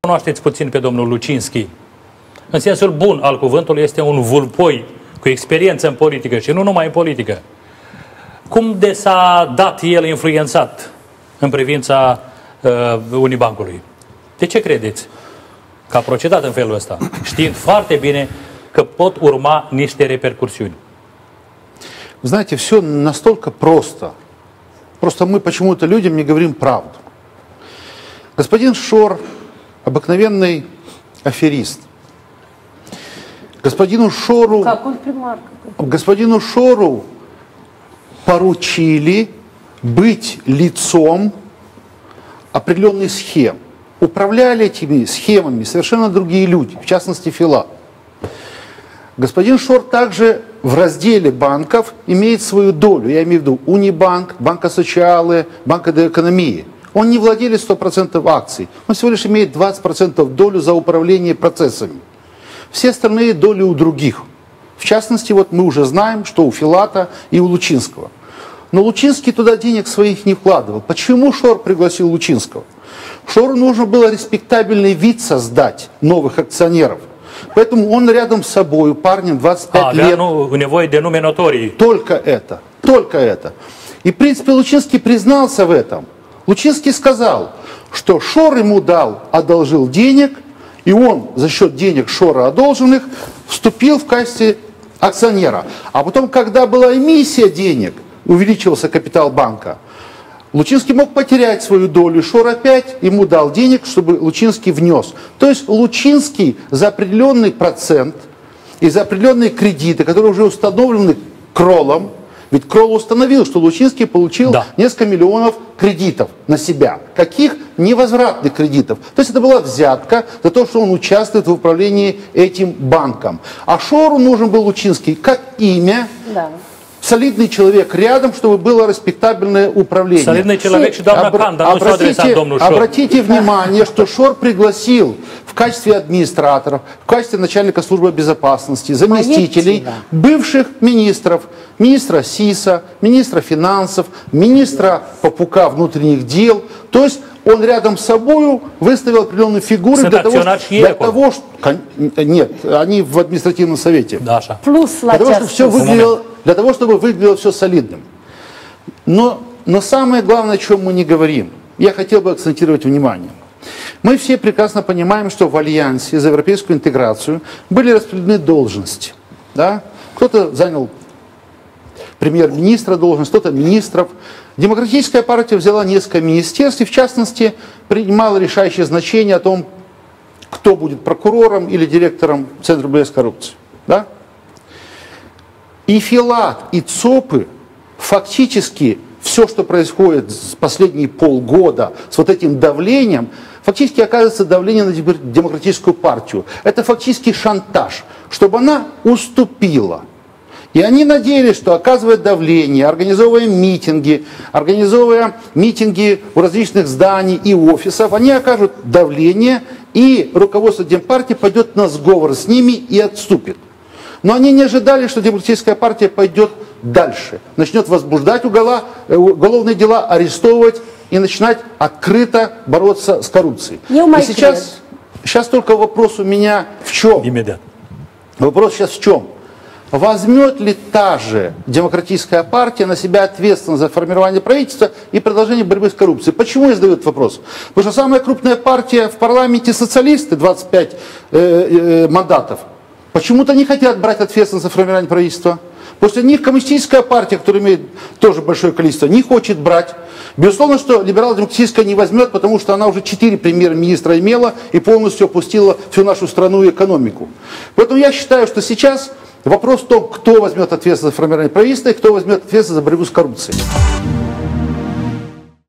cunoașteți puțin pe domnul Lucinski. În sensul bun al cuvântului, este un vulpoi cu experiență în politică și nu numai în politică. Cum de s-a dat el influențat în privința Unibancului? De ce credeți că a procedat în felul ăsta, știind foarte bine că pot urma niște repercursiuni? Знаете, все настолько просто. Просто мы почему-то людям не говорим правду. Господин Шор – обыкновенный аферист. Господину Шору поручили быть лицом определенных схем. Управляли этими схемами совершенно другие люди, в частности Филат. Господин Шор также в разделе банков имеет свою долю. Я имею в виду Унибанк, Банка Социалы, Банка де Экономии. Он не владелец 100% акций. Он всего лишь имеет 20% долю за управление процессами. Все остальные доли у других. В частности, вот мы уже знаем, что у Филата и у Лучинского. Но Лучинский туда денег своих не вкладывал. Почему Шор пригласил Лучинского? Шору нужно было респектабельный вид создать новых акционеров. Поэтому он рядом с собой, парнем 25 лет. Только это. Только это. И, в принципе, Лучинский признался в этом. Лучинский сказал, что Шор ему одолжил денег, и он за счет денег Шора одолженных вступил в качестве акционера. А потом, когда была эмиссия денег, увеличивался капитал банка, Лучинский мог потерять свою долю, Шор опять ему дал денег, чтобы Лучинский внес. То есть Лучинский за определенный процент и за определенные кредиты, которые уже установлены Кроллом, ведь Кролл установил, что Лучинский получил несколько миллионов кредитов на себя. Каких? Невозвратных кредитов. То есть это была взятка за то, что он участвует в управлении этим банком. А Шору нужен был Лучинский как имя, солидный человек рядом, чтобы было респектабельное управление. Солидный человек, обратите внимание, что Шор пригласил в качестве администраторов, в качестве начальника службы безопасности, заместителей, бывших министров, министра СИСа, министра финансов, министра Попука внутренних дел. То есть он рядом с собой выставил определенные фигуры для того, что... Нет, они в административном совете. Для того, чтобы выглядело все солидным. Но самое главное, о чем мы не говорим, я хотел бы акцентировать внимание. Мы все прекрасно понимаем, что в Альянсе за европейскую интеграцию были распределены должности. Да? Кто-то занял премьер-министра должность, кто-то министров. Демократическая партия взяла несколько министерств и, в частности, принимала решающее значение о том, кто будет прокурором или директором Центра борьбы с коррупцией. Да? И Филат, и ЦОПы фактически все, что происходит с последние полгода с вот этим давлением, фактически оказывается давление на демократическую партию. Это фактически шантаж, чтобы она уступила. И они надеялись, что оказывая давление, организовывая митинги у различных зданий и офисов, они окажут давление, и руководство Демпартии пойдет на сговор с ними и отступит. Но они не ожидали, что демократическая партия пойдет дальше, начнет возбуждать уголовные дела, арестовывать и начинать открыто бороться с коррупцией. И сейчас только вопрос у меня в чем? Вопрос сейчас в чем? Возьмет ли та же демократическая партия на себя ответственность за формирование правительства и продолжение борьбы с коррупцией? Почему я задаю этот вопрос? Потому что самая крупная партия в парламенте социалисты, 25 мандатов, почему-то не хотят брать ответственность за формирование правительства. После них коммунистическая партия, которая имеет тоже большое количество, не хочет брать. Безусловно, что либерал-демократическая не возьмет, потому что она уже 4 премьер-министра имела и полностью опустила всю нашу страну и экономику. Поэтому я считаю, что сейчас вопрос в том, кто возьмет ответственность за формирование правительства и кто возьмет ответственность за борьбу с коррупцией.